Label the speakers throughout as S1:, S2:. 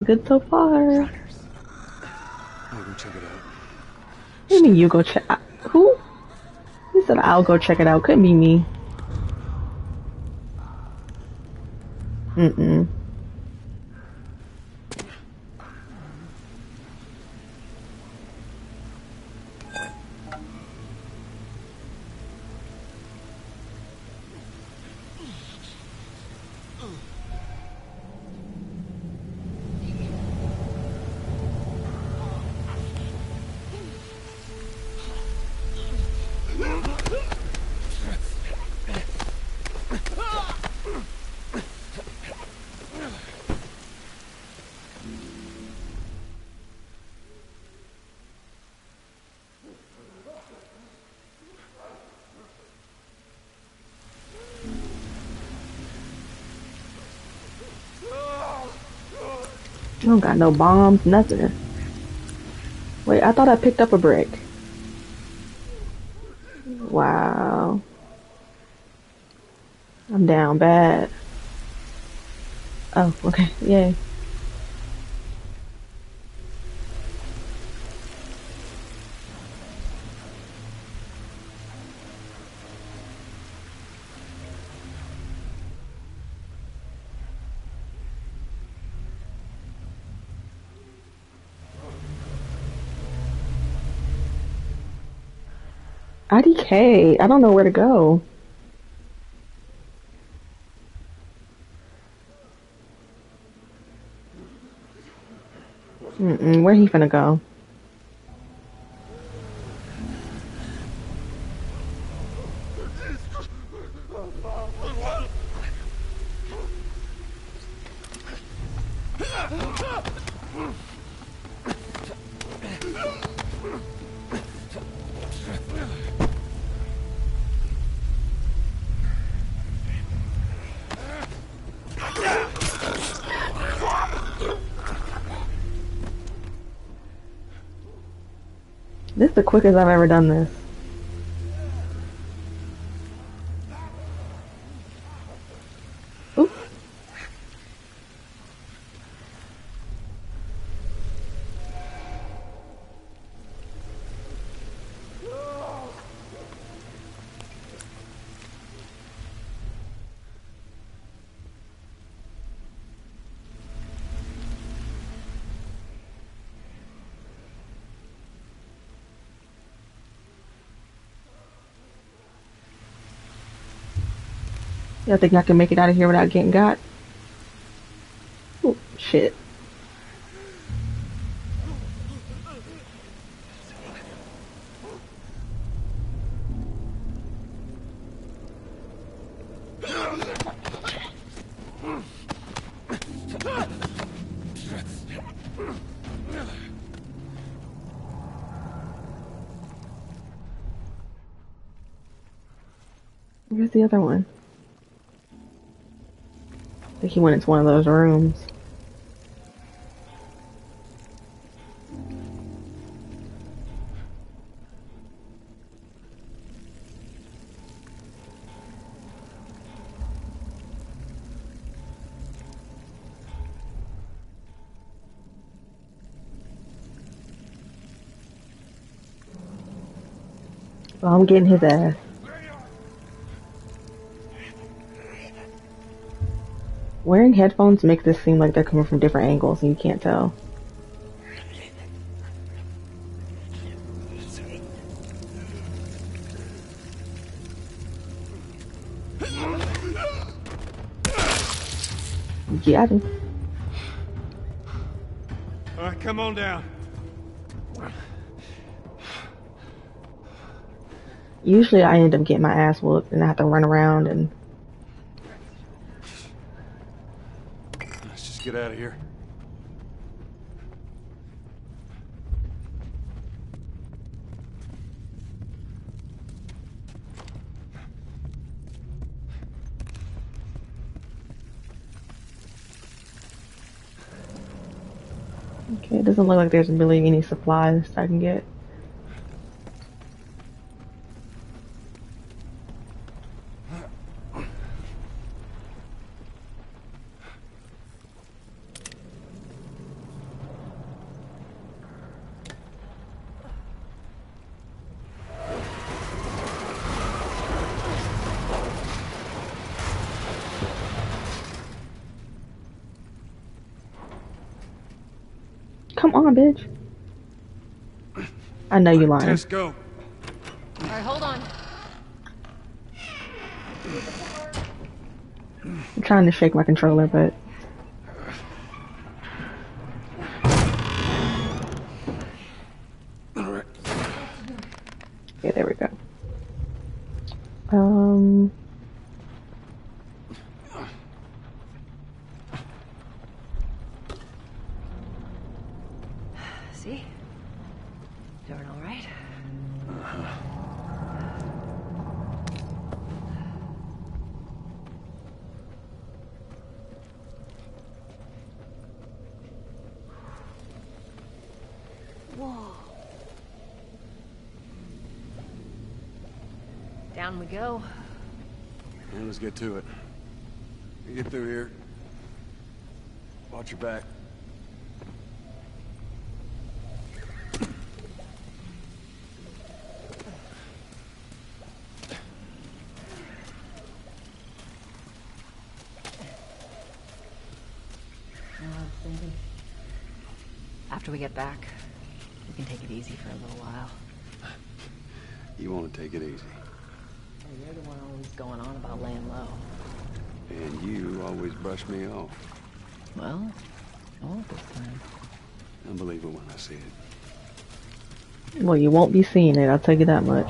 S1: Good so far. What
S2: I'll go check it out.
S1: do you mean you go check? Who? He said I'll go check it out. Couldn't be me. Mm-mm. I don't got no bombs, nothing. Wait, I thought I picked up a brick. Wow. I'm down bad. Oh, okay. Yay. IDK. I don't know where to go. Where he finna go? This is the quickest I've ever done this. Oop. Y'all think I can make it out of here without getting got? Oh, shit. Where's the other one? I think he went into one of those rooms. Well, I'm getting his ass. Wearing headphones makes this seem like they're coming from different angles and you can't tell. Got him.
S2: Alright, come on down.
S1: Usually I end up getting my ass whooped and I have to run around and...
S2: Let's just get out of here.
S1: Okay, it doesn't look like there's really any supplies I can get. Come on, bitch. I know you lying.
S2: Tess, go.
S3: All right, hold on.
S1: I'm trying to shake my controller, but...
S2: Alright.
S1: Yeah, there we go.
S3: See? Doing all right? Whoa. Down we go.
S2: Yeah, let's get to it. You get through here. Watch your back.
S3: After we get back, we can take it easy for a little while.
S2: You want to take it easy.
S3: Well, you're the one always going on about laying low.
S2: And you always brush me off.
S3: Well, I won't this time.
S2: I'll believe it when I see it.
S1: Well, you won't be seeing it, I'll tell you that much.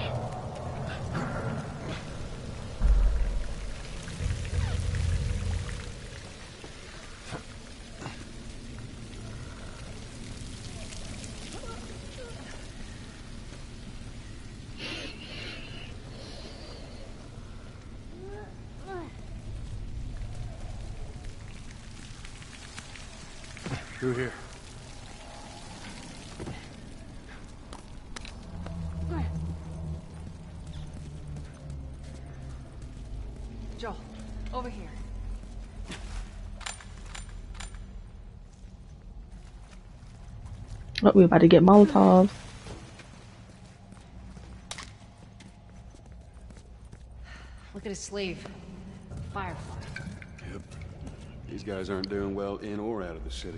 S2: Through here.
S3: Joel, over here.
S1: Oh, we about to get Molotovs.
S3: Look at his sleeve. Firefly.
S2: Yep. These guys aren't doing well in or out of the city.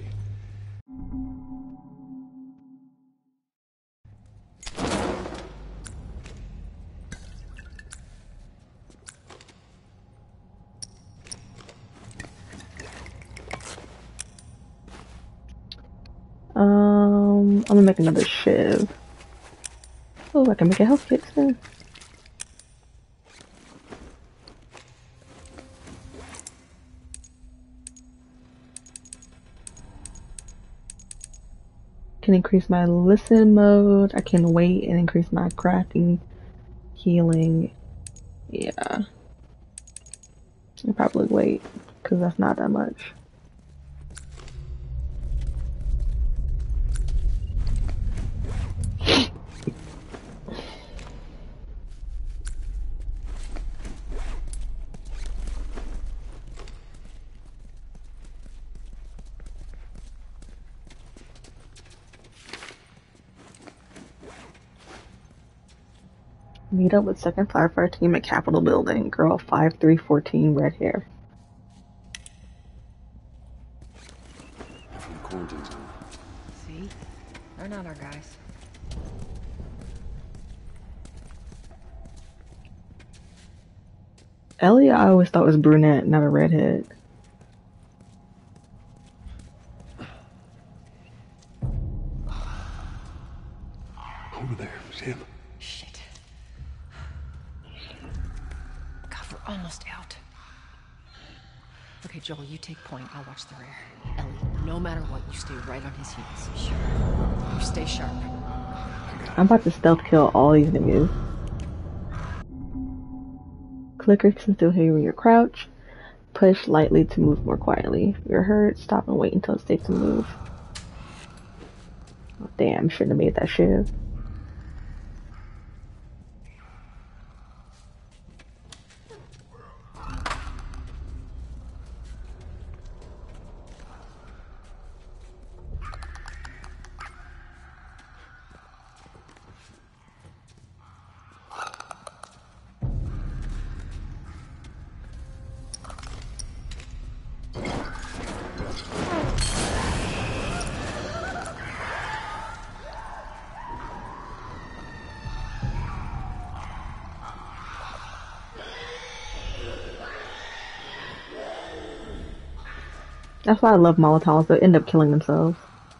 S1: I'm gonna make another shiv. Oh, I can make a health kit too. Can increase my listen mode. I can wait and increase my crafting, healing. Yeah. I'll probably wait, because that's not that much. Meet up with second firefighter team at Capitol Building. Girl 5314, red hair.
S2: From the quarantine zone.
S3: See? They're not our guys.
S1: Ellie, I always thought was brunette, not a redhead.
S2: Over there. It's him.
S3: Shit. God, we're almost out. Okay, Joel, you take point. I'll watch the rear. Ellie, no matter what, you stay right on his heels. Sure. You stay sharp.
S1: I'm about to stealth kill all these niggas. Clicker can still hear you when you crouch. Push lightly to move more quietly. If you're hurt, stop and wait until it's safe to move. Oh, damn, shouldn't have made that shiv. That's why I love Molotovs. They end up killing themselves.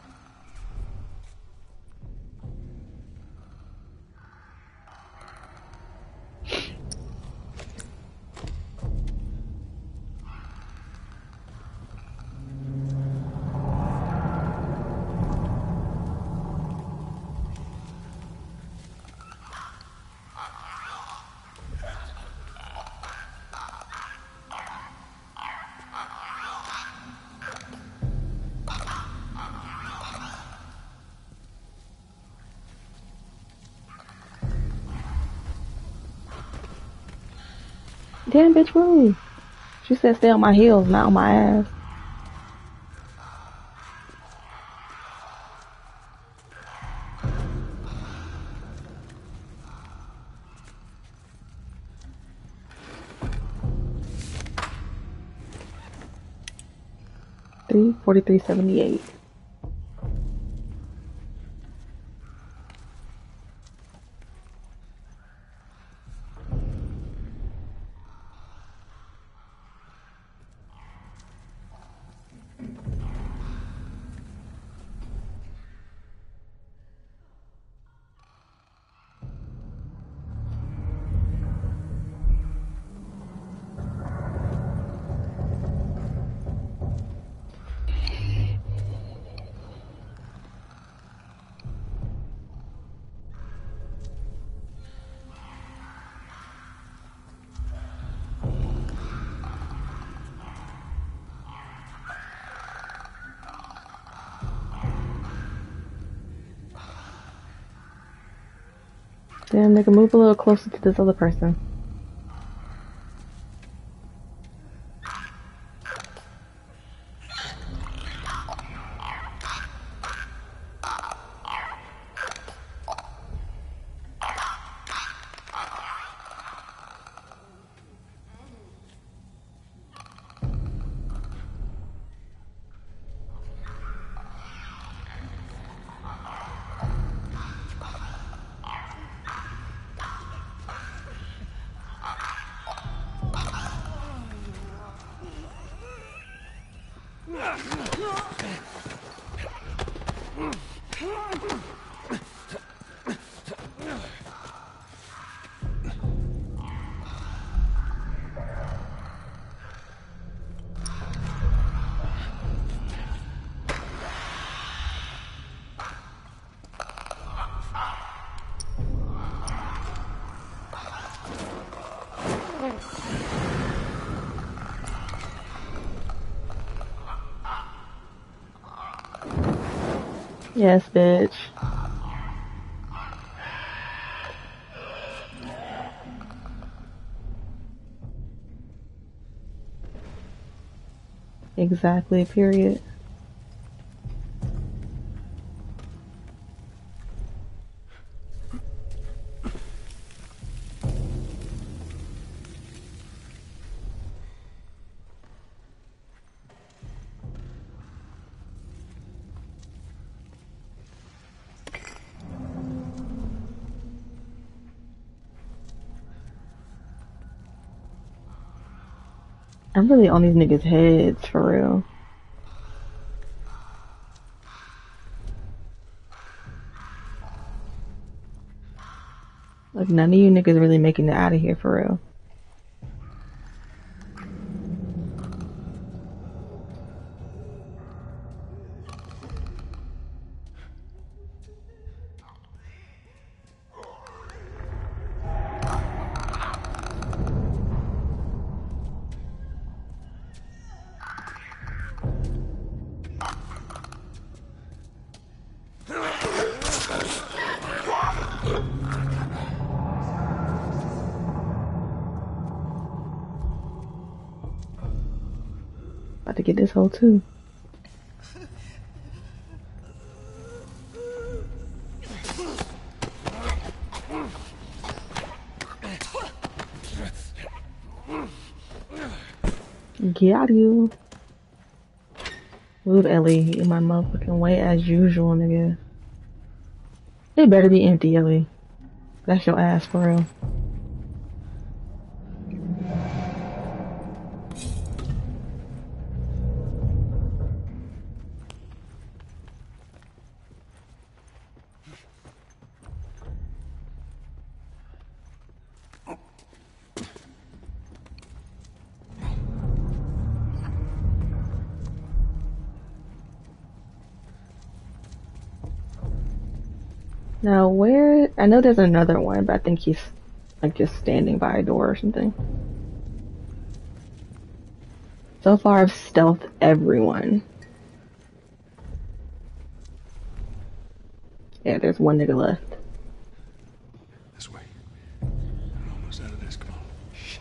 S1: Damn, bitch, move. She said stay on my heels, not on my ass. $343.78. Damn, nigga, move a little closer to this other person. Yes, bitch. Exactly, period. I'm really on these niggas' heads, for real. Like, none of you niggas really making it out of here, for real. About to get this hole too. Got you. Move Ellie in my motherfucking way as usual, nigga. It better be empty, Ellie. That's your ass, for real. Now where? I know there's another one, but I think he's like just standing by a door or something. So far, I've stealthed everyone. Yeah, there's one nigga left.
S2: This way. I'm almost out of this. Come on. Shit.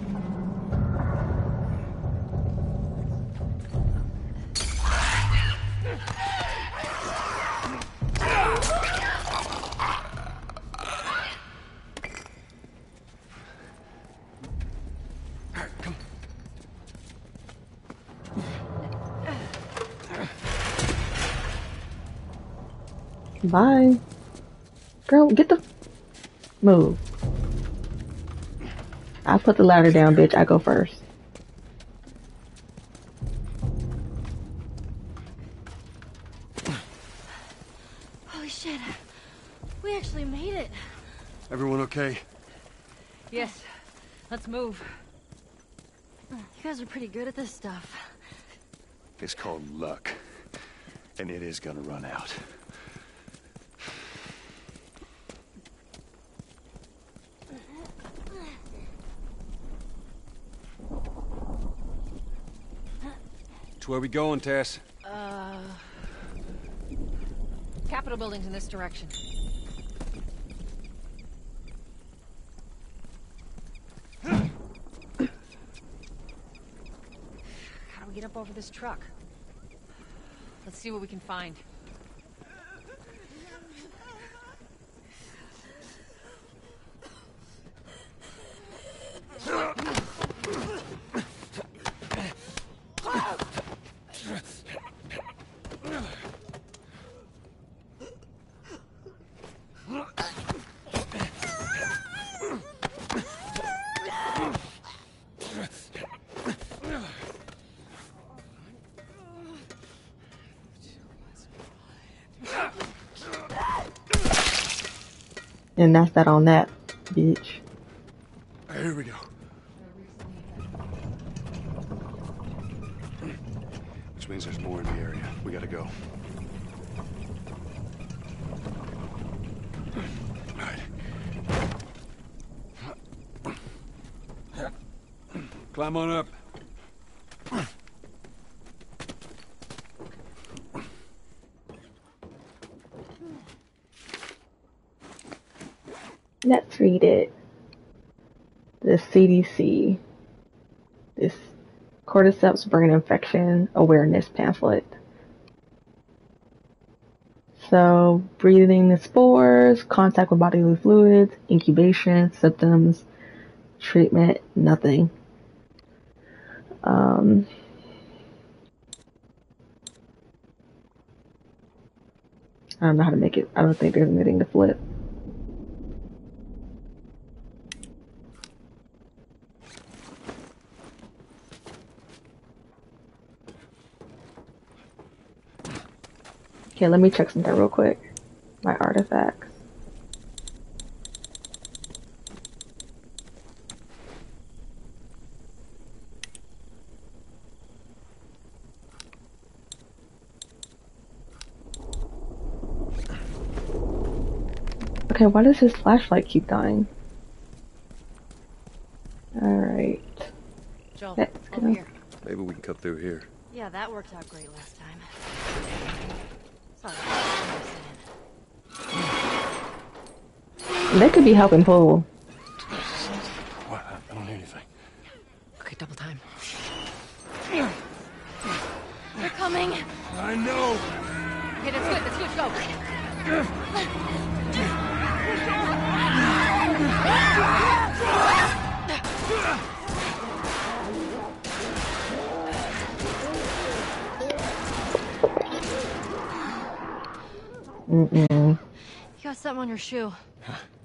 S2: All right, come.
S1: Bye. Girl, get the... Move. I put the ladder down, bitch. I go first.
S4: Holy shit. We actually made it.
S2: Everyone okay?
S3: Yes. Let's move.
S4: You guys are pretty good at this stuff.
S2: It's called luck. And it is gonna run out. So where we going, Tess?
S3: Capitol building's in this direction. How do we get up over this truck? Let's see what we can find.
S1: And that's that on that, bitch.
S2: Here we go. Which means there's more in the area. We gotta go. All right. Climb on up.
S1: Let's read it. The CDC. This Cordyceps brain infection awareness pamphlet. So, breathing the spores, contact with bodily fluids, incubation, symptoms, treatment, nothing. I don't know how to make it. I don't think there's anything to flip. Okay, let me check something real quick. My artifacts. Okay, why does his flashlight keep dying? Alright.
S3: Joel,
S1: Let's
S3: over
S1: go.
S3: here.
S2: Maybe we can cut through here.
S4: Yeah, that worked out great last time. Sorry.
S1: They could be helping pull.
S2: What? I don't hear anything.
S3: Okay, double time.
S4: They're coming.
S2: I know!
S3: Okay, that's good. Let's go.
S1: Mm-mm.
S4: You got something on your shoe.